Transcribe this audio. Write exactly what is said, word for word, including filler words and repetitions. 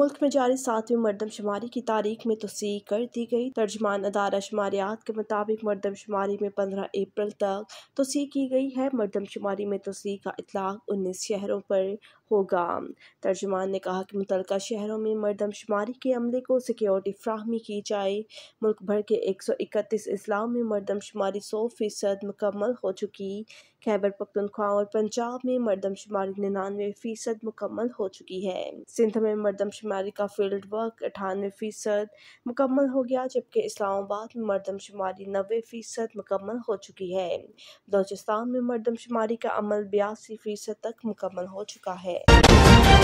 मुल्क में जारी सातवीं मरदमशुमारी की तारीख में तोसीक कर दी गई। तर्जुमान अदारा शुमारियात के मुताबिक मरदमशुमारी में पंद्रह अप्रैल तक तोसीक की गई है। मरदमशुमारी में तोसीक का इतलाक उन्नीस शहरों पर होगा। तर्जुमान ने कहा कि मुतल्लिका शहरों में मरदमशुमारी के अमले को सिक्योरिटी फ्राहमी की जाए। मुल्क भर के एक सौ इकतीस अजलां में मरदमशुमारी सौ फीसद मुकम्मल हो चुकी। खैबर पख्तूनख्वा और पंजाब में मरदमशुमारी निन्यानवे फीसद मुकम्मल हो चुकी है। सिंध में मरदमशुमारी का फील्ड वर्क अठानवे फीसद मुकम्मल हो गया, जबकि इस्लामाबाद में मरदमशुमारी नब्बे फीसद मुकम्मल हो चुकी है। बलोचिस्तान में मरदमशुमारी का अमल बयासी फीसद तक मुकम्मल हो चुका है।